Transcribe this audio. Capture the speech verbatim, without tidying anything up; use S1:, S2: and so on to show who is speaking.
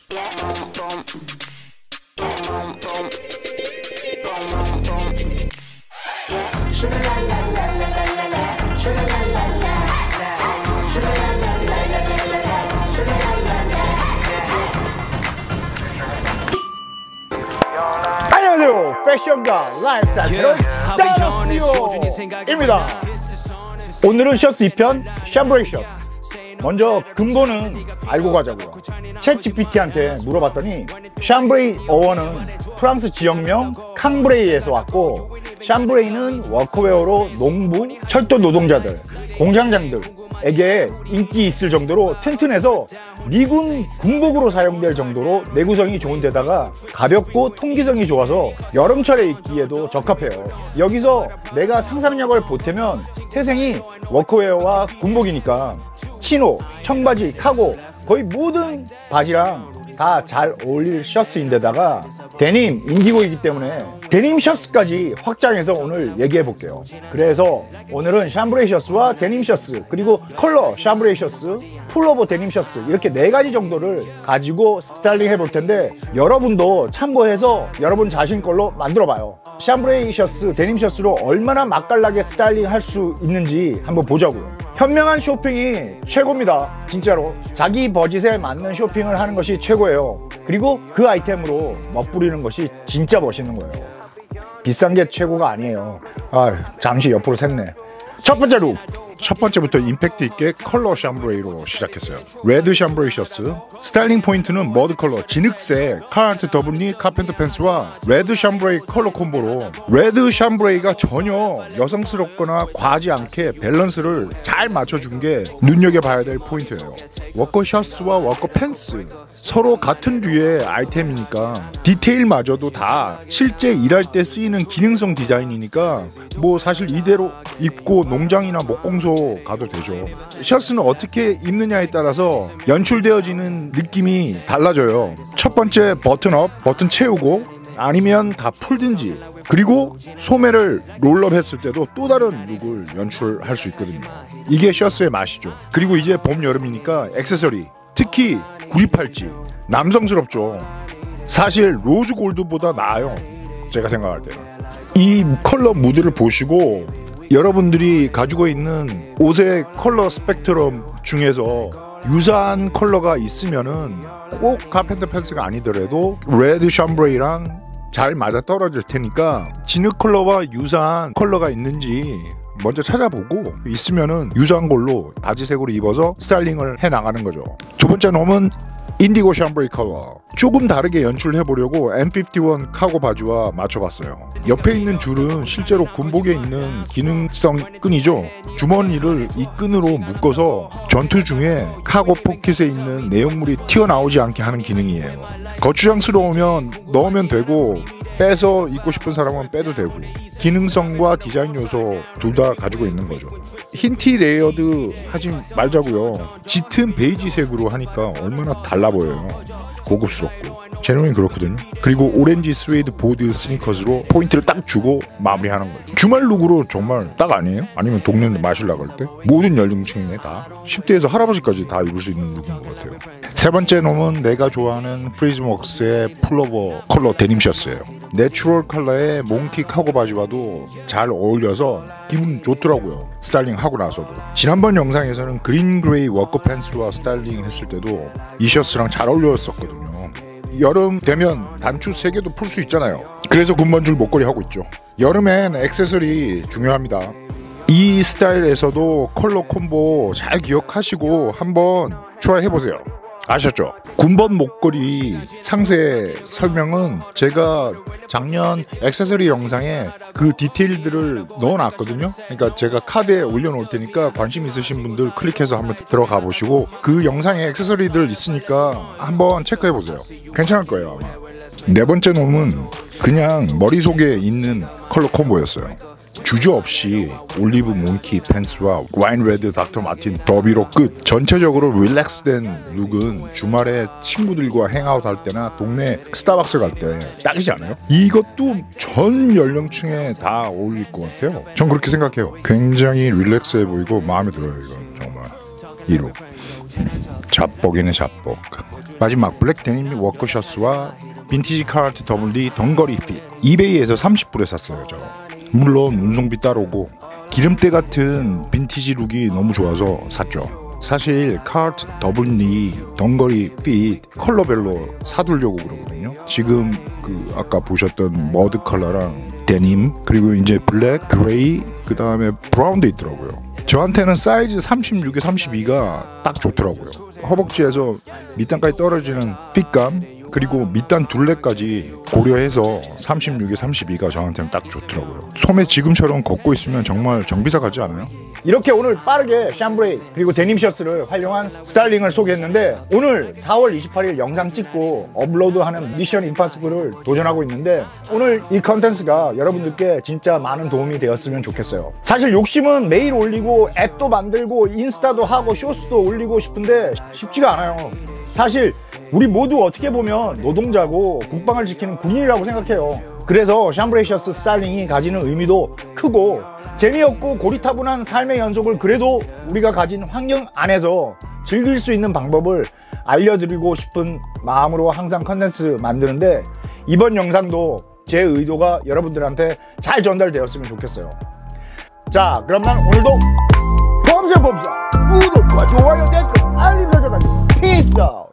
S1: 안녕하세요. 패션과 라이프스타일 다운스튜디오입니다. 오늘은 셔츠 이 편 샴브레이 셔츠. 먼저 근본은 알고 가자고요. 챗지피티한테 물어봤더니 샴브레이 어원은 프랑스 지역명 캉브레이에서 왔고, 샴브레이는 워크웨어로 농부, 철도 노동자들, 공장장들에게 인기 있을 정도로 튼튼해서 미군 군복으로 사용될 정도로 내구성이 좋은 데다가 가볍고 통기성이 좋아서 여름철에 입기에도 적합해요. 여기서 내가 상상력을 보태면 태생이 워크웨어와 군복이니까 치노, 청바지, 카고 거의 모든 바지랑 다 잘 어울릴 셔츠인데다가 데님, 인디고이기 때문에 데님 셔츠까지 확장해서 오늘 얘기해 볼게요. 그래서 오늘은 샴브레이 셔츠와 데님 셔츠, 그리고 컬러 샴브레이 셔츠, 풀오버 데님 셔츠, 이렇게 네 가지 정도를 가지고 스타일링 해볼 텐데 여러분도 참고해서 여러분 자신 걸로 만들어 봐요. 샴브레이 셔츠, 데님 셔츠로 얼마나 맛깔나게 스타일링 할 수 있는지 한번 보자고요. 현명한 쇼핑이 최고입니다. 진짜로 자기 버짓에 맞는 쇼핑을 하는 것이 최고예요. 그리고 그 아이템으로 멋부리는 것이 진짜 멋있는 거예요. 비싼 게 최고가 아니에요. 아, 잠시 옆으로 샜네. 첫 번째 룩, 첫 번째부터 임팩트 있게 컬러 샴브레이로 시작했어요. 레드 샴브레이 셔츠. 스타일링 포인트는 머드 컬러 진흙색 카라트 더블니 카펜터 팬츠와 레드 샴브레이 컬러 콤보로, 레드 샴브레이가 전혀 여성스럽거나 과하지 않게 밸런스를 잘 맞춰준 게 눈여겨봐야 될 포인트예요. 워커 셔츠와 워커 팬츠 서로 같은 류의 아이템이니까 디테일마저도 다 실제 일할 때 쓰이는 기능성 디자인이니까 뭐 사실 이대로 입고 농장이나 목공소 가도 되죠. 셔츠는 어떻게 입느냐에 따라서 연출되어지는 느낌이 달라져요. 첫 번째 버튼업, 버튼 채우고 아니면 다 풀든지, 그리고 소매를 롤업 했을 때도 또 다른 룩을 연출할 수 있거든요. 이게 셔츠의 맛이죠. 그리고 이제 봄 여름이니까 액세서리, 특히 구입할지 남성스럽죠. 사실 로즈 골드보다 나아요, 제가 생각할 때는. 이 컬러 무드를 보시고 여러분들이 가지고 있는 옷의 컬러 스펙트럼 중에서 유사한 컬러가 있으면은 꼭 카펜터 팬츠가 아니더라도 레드 샴브레이랑 잘 맞아 떨어질 테니까 진흙 컬러와 유사한 컬러가 있는지 먼저 찾아보고 있으면은 유사한 걸로 바지색으로 입어서 스타일링을 해 나가는 거죠. 두 번째 놈은 인디고 샴브레이 컬러. 조금 다르게 연출해보려고 엠 피프티 원 카고 바지와 맞춰봤어요. 옆에 있는 줄은 실제로 군복에 있는 기능성 끈이죠. 주머니를 이 끈으로 묶어서 전투 중에 카고 포켓에 있는 내용물이 튀어나오지 않게 하는 기능이에요. 거추장스러우면 넣으면 되고 빼서 입고 싶은 사람은 빼도 되고, 기능성과 디자인 요소 둘 다 가지고 있는 거죠. 흰티 레이어드 하지 말자고요. 짙은 베이지색으로 하니까 얼마나 달라 보여요. 고급스럽고. 제 놈이 그렇거든요. 그리고 오렌지 스웨이드 보드 스니커즈로 포인트를 딱 주고 마무리하는 거죠. 주말 룩으로 정말 딱 아니에요? 아니면 동네 마실 나갈 때? 모든 연령층에 다 십 대에서 할아버지까지 다 입을 수 있는 룩인 것 같아요. 세 번째 놈은 내가 좋아하는 프리즘웍스의 풀오버 컬러 데님 셔츠예요. 내추럴 컬러의 몽키 카고 바지와도 잘 어울려서 기분 좋더라고요, 스타일링 하고 나서도. 지난번 영상에서는 그린 그레이 워커 팬츠와 스타일링 했을 때도 이 셔츠랑 잘 어울렸었거든요. 여름 되면 단추 세 개도 풀 수 있잖아요. 그래서 군번줄 목걸이 하고 있죠. 여름엔 액세서리 중요합니다. 이 스타일에서도 컬러 콤보 잘 기억하시고 한번 트라이해보세요. 아셨죠? 군번 목걸이 상세 설명은 제가 작년 액세서리 영상에 그 디테일들을 넣어놨거든요. 그러니까 제가 카드에 올려놓을 테니까 관심 있으신 분들 클릭해서 한번 들어가 보시고 그 영상에 액세서리들 있으니까 한번 체크해보세요. 괜찮을 거예요 아마. 네 번째 놈은 그냥 머릿속에 있는 컬러 콤보였어요. 주저없이 올리브 몽키 팬츠와 와인 레드 닥터 마틴 더비로 끝. 전체적으로 릴렉스된 룩은 주말에 친구들과 행아웃 할 때나 동네 스타벅스 갈 때 딱이지 않아요? 이것도 전 연령층에 다 어울릴 것 같아요. 전 그렇게 생각해요. 굉장히 릴렉스해 보이고 마음에 들어요. 이건 정말 이루 잡복이네 잡복. 마지막 블랙 데님 워커 셔츠와 빈티지 카트 더블리 덩거리 핏 이베이에서 삼십 불에 샀어요. 저 물론 운송비 따로고 기름때 같은 빈티지 룩이 너무 좋아서 샀죠. 사실 카트 더블리 덩거리 핏 컬러별로 사두려고 그러거든요. 지금 그 아까 보셨던 머드 컬러랑 데님 그리고 이제 블랙, 그레이 그 다음에 브라운도 있더라고요. 저한테는 사이즈 삼십육에 삼십이가 딱 좋더라고요. 허벅지에서 밑단까지 떨어지는 핏감 그리고 밑단 둘레까지 고려해서 삼십육에 삼십이가 저한테는 딱 좋더라고요. 소매 지금처럼 걷고 있으면 정말 정비사 같지 않아요? 이렇게 오늘 빠르게 샴브레이 그리고 데님 셔츠를 활용한 스타일링을 소개했는데 오늘 사월 이십팔일 영상 찍고 업로드하는 미션 임파서블을 도전하고 있는데 오늘 이 컨텐츠가 여러분들께 진짜 많은 도움이 되었으면 좋겠어요. 사실 욕심은 매일 올리고 앱도 만들고 인스타도 하고 쇼츠도 올리고 싶은데 쉽지가 않아요. 사실 우리 모두 어떻게 보면 노동자고 국방을 지키는 군인이라고 생각해요. 그래서 샴브레이 셔츠 스타일링이 가지는 의미도 크고 재미없고 고리타분한 삶의 연속을 그래도 우리가 가진 환경 안에서 즐길 수 있는 방법을 알려드리고 싶은 마음으로 항상 컨텐츠 만드는데 이번 영상도 제 의도가 여러분들한테 잘 전달되었으면 좋겠어요. 자, 그러면 오늘도 범세 범사 구독과 좋아요 댓글 알림 설정까지 피스 아웃.